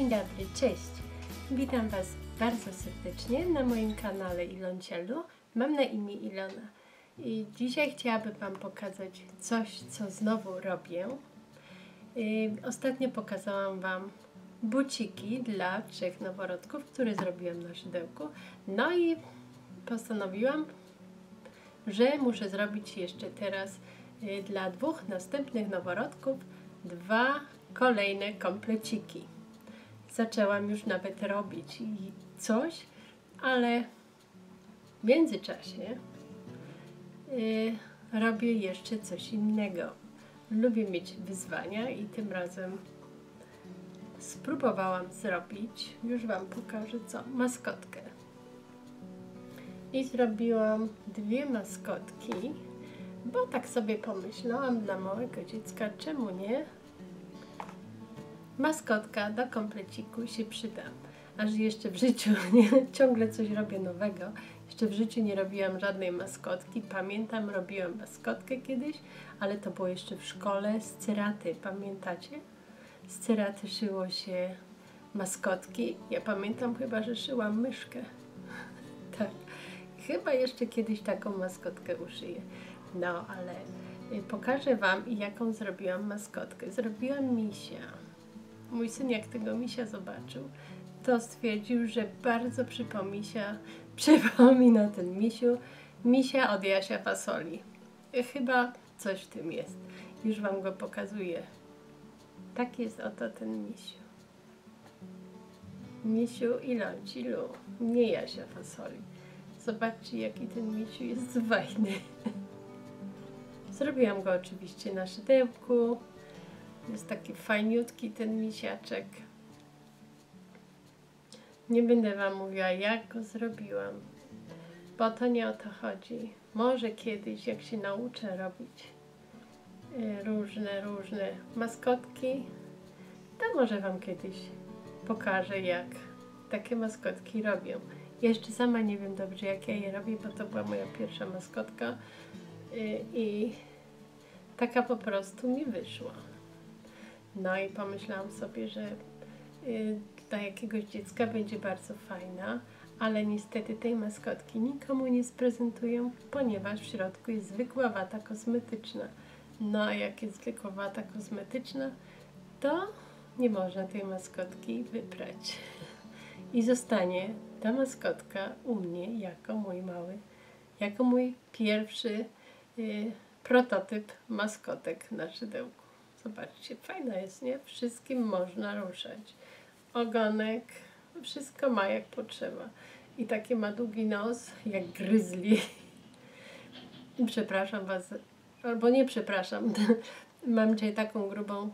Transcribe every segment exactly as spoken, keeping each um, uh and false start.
Dzień dobry, cześć! Witam Was bardzo serdecznie na moim kanale Iloncielu. Mam na imię Ilona i dzisiaj chciałabym Wam pokazać coś, co znowu robię. Ostatnio pokazałam Wam buciki dla trzech noworodków, które zrobiłam na szydełku. No i postanowiłam, że muszę zrobić jeszcze teraz dla dwóch następnych noworodków dwa kolejne kompleciki. Zaczęłam już nawet robić i coś, ale w międzyczasie yy, robię jeszcze coś innego. Lubię mieć wyzwania i tym razem spróbowałam zrobić, już Wam pokażę co, maskotkę. I zrobiłam dwie maskotki, bo tak sobie pomyślałam dla małego dziecka, czemu nie? Maskotka do kompleciku się przyda. Aż jeszcze w życiu nie, ciągle coś robię nowego. Jeszcze w życiu nie robiłam żadnej maskotki. Pamiętam, robiłam maskotkę kiedyś, ale to było jeszcze w szkole z ceraty. Pamiętacie? Z ceraty szyło się maskotki. Ja pamiętam chyba, że szyłam myszkę. Tak. Chyba jeszcze kiedyś taką maskotkę uszyję. No, ale pokażę Wam, jaką zrobiłam maskotkę. Zrobiłam misia. Mój syn, jak tego misia zobaczył, to stwierdził, że bardzo przypomina, przypomina ten misiu, misia od Jasia Fasoli. Chyba coś w tym jest. Już Wam go pokazuję. Tak jest oto ten misiu. Misiu Iloncilu, nie Jasia Fasoli. Zobaczcie, jaki ten misiu jest fajny. Zrobiłam go oczywiście na szydełku. Jest taki fajniutki ten misiaczek. Nie będę Wam mówiła, jak go zrobiłam, bo to nie o to chodzi. Może kiedyś, jak się nauczę robić różne, różne maskotki, to może Wam kiedyś pokażę, jak takie maskotki robię. Jeszcze sama nie wiem dobrze, jak ja je robię, bo to była moja pierwsza maskotka i taka po prostu mi wyszła. No i pomyślałam sobie, że y, dla jakiegoś dziecka będzie bardzo fajna, ale niestety tej maskotki nikomu nie sprezentuję, ponieważ w środku jest zwykła wata kosmetyczna. No a jak jest zwykła wata kosmetyczna, to nie można tej maskotki wyprać. I zostanie ta maskotka u mnie jako mój mały, jako mój pierwszy y, prototyp maskotek na szydełku. Zobaczcie, fajna jest, nie? Wszystkim można ruszać. Ogonek, wszystko ma jak potrzeba. I taki ma długi nos, jak gryzli. Przepraszam Was, albo nie przepraszam. Mam dzisiaj taką grubą,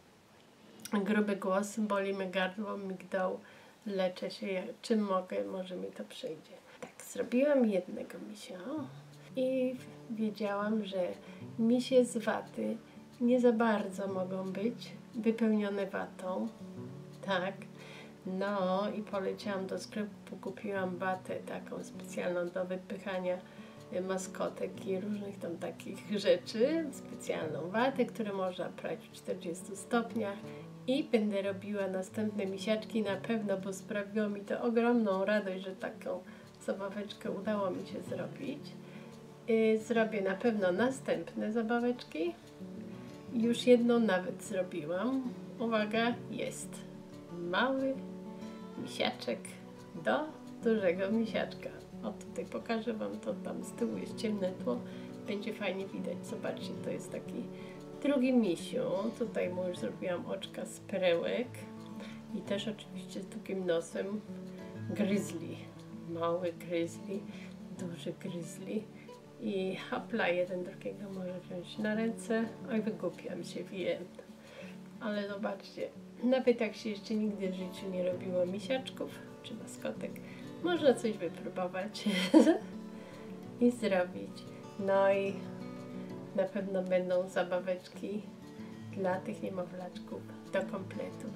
gruby głos, boli mnie gardło, migdał. Leczę się, jak, czym mogę, może mi to przyjdzie. Tak, zrobiłam jednego misia i wiedziałam, że misie z waty nie za bardzo mogą być wypełnione watą. Tak. No i poleciałam do sklepu, kupiłam watę taką specjalną do wypychania maskotek i różnych tam takich rzeczy. Specjalną watę, którą można prać w czterdziestu stopniach. I będę robiła następne misiaczki na pewno, bo sprawiło mi to ogromną radość, że taką zabaweczkę udało mi się zrobić. Yy, zrobię na pewno następne zabaweczki. Już jedną nawet zrobiłam. Uwaga, jest mały misiaczek do dużego misiaczka. O, tutaj pokażę Wam to, tam z tyłu jest ciemne tło. Będzie fajnie widać. Zobaczcie, to jest taki drugi misiu. Tutaj mu już zrobiłam oczka z perełek. I też oczywiście z długim nosem gryzli. Mały gryzli, duży gryzli. I hapla jeden drugiego może wziąć na ręce. Oj, wygłupiam się, wiem. Ale zobaczcie, nawet jak się jeszcze nigdy w życiu nie robiło misiaczków czy maskotek, można coś wypróbować i zrobić. No i na pewno będą zabaweczki dla tych niemowlaczków do kompletów.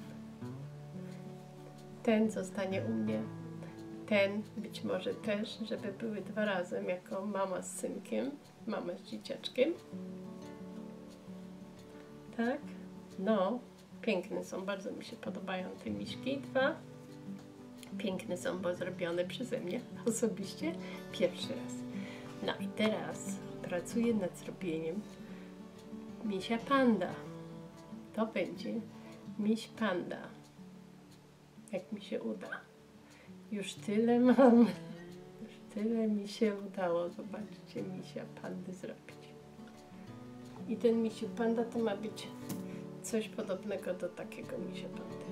Ten zostanie u mnie. Ten być może też, żeby były dwa razem, jako mama z synkiem, mama z dzieciaczkiem. Tak? No, Piękne są, bardzo mi się podobają te miśki. Dwa. Piękne są, bo zrobione przeze mnie osobiście pierwszy raz. No i teraz pracuję nad zrobieniem misia panda. To będzie miś panda. Jak mi się uda. Już tyle mam. Już tyle mi się udało. Zobaczcie, misia pandy zrobić. I ten misiu panda to ma być coś podobnego do takiego misia pandy.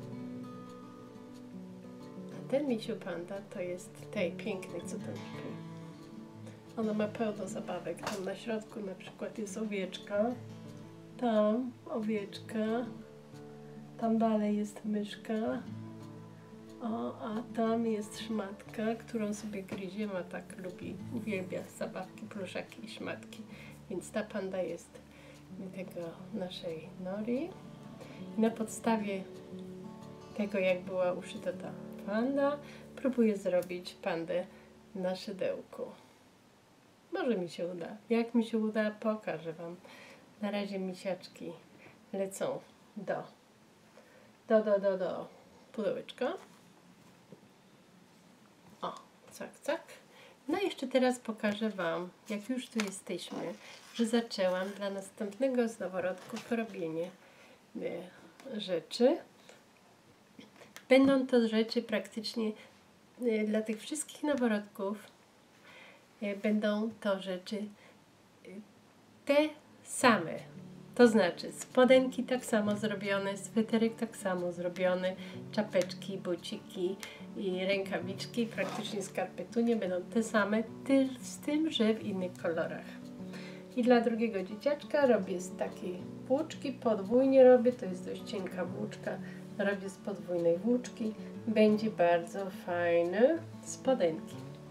A ten misiu panda to jest tej pięknej, co tam śpi. Ona ma pełno zabawek. Tam na środku na przykład jest owieczka. Tam owieczka. Tam dalej jest myszka. O, a tam jest szmatka, którą sobie gryzie, ma tak lubi, uwielbia zabawki, pluszaki i szmatki. Więc ta panda jest tego naszej Nori. I na podstawie tego, jak była uszyta ta panda, próbuję zrobić pandę na szydełku. Może mi się uda. Jak mi się uda, pokażę Wam. Na razie misiaczki lecą do, do, do, do, do pudełeczka. O, cak, cak. No i jeszcze teraz pokażę Wam, jak już tu jesteśmy, że zaczęłam dla następnego z noworodków robienie y, rzeczy. Będą to rzeczy praktycznie y, dla tych wszystkich noworodków. Y, będą to rzeczy y, te same. To znaczy spodenki tak samo zrobione, sweterek tak samo zrobiony, czapeczki, buciki i rękawiczki, praktycznie skarpetunie będą te same, ty, z tym, że w innych kolorach. I dla drugiego dzieciaczka robię z takiej włóczki, podwójnie robię, to jest dość cienka włóczka, robię z podwójnej włóczki, będzie bardzo fajne spodenki.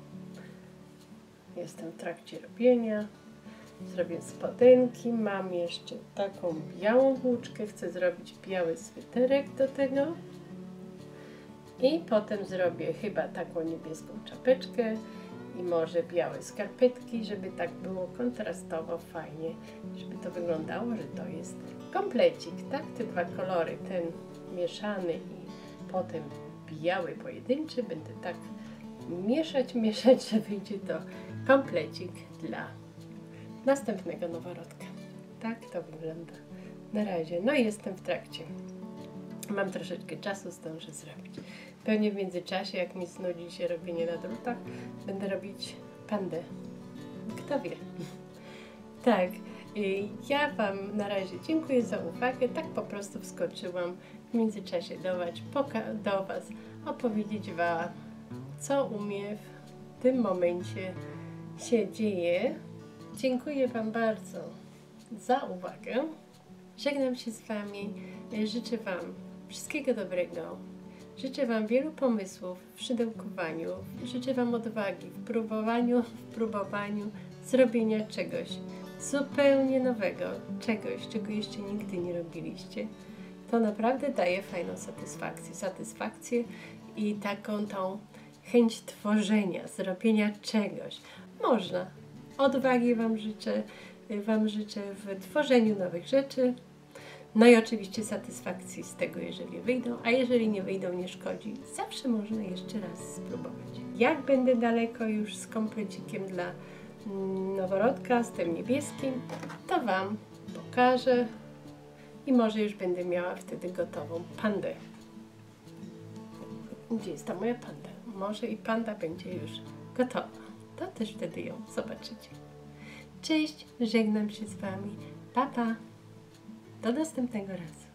Jestem w trakcie robienia. Zrobię spodenki, mam jeszcze taką białą włóczkę, chcę zrobić biały sweterek do tego i potem zrobię chyba taką niebieską czapeczkę i może białe skarpetki, żeby tak było kontrastowo fajnie, żeby to wyglądało, że to jest komplecik, tak? Te dwa kolory, ten mieszany i potem biały pojedynczy, będę tak mieszać, mieszać, że wyjdzie to komplecik dla następnego noworodka. Tak to wygląda na razie. No i jestem w trakcie. Mam troszeczkę czasu, zdążę zrobić. Pewnie w międzyczasie, jak mi znudzi się robienie na drutach, będę robić pandę. Kto wie. Tak. Ja Wam na razie dziękuję za uwagę. Tak po prostu wskoczyłam w międzyczasie do Was, do Was opowiedzieć Wam, co u mnie w tym momencie się dzieje. Dziękuję Wam bardzo za uwagę. Żegnam się z Wami. Życzę Wam wszystkiego dobrego. Życzę Wam wielu pomysłów w szydełkowaniu. Życzę Wam odwagi w próbowaniu, w próbowaniu zrobienia czegoś zupełnie nowego. Czegoś, czego jeszcze nigdy nie robiliście. To naprawdę daje fajną satysfakcję. Satysfakcję i taką tą chęć tworzenia, zrobienia czegoś. Można. Odwagi Wam życzę, Wam życzę w tworzeniu nowych rzeczy. No i oczywiście satysfakcji z tego, jeżeli wyjdą, a jeżeli nie wyjdą, nie szkodzi. Zawsze można jeszcze raz spróbować. Jak będę daleko już z komplecikiem dla noworodka, z tym niebieskim, to Wam pokażę i może już będę miała wtedy gotową pandę. Gdzie jest ta moja panda? Może i panda będzie już gotowa. To też wtedy ją zobaczycie. Cześć, żegnam się z Wami. Pa, pa. Do następnego razu.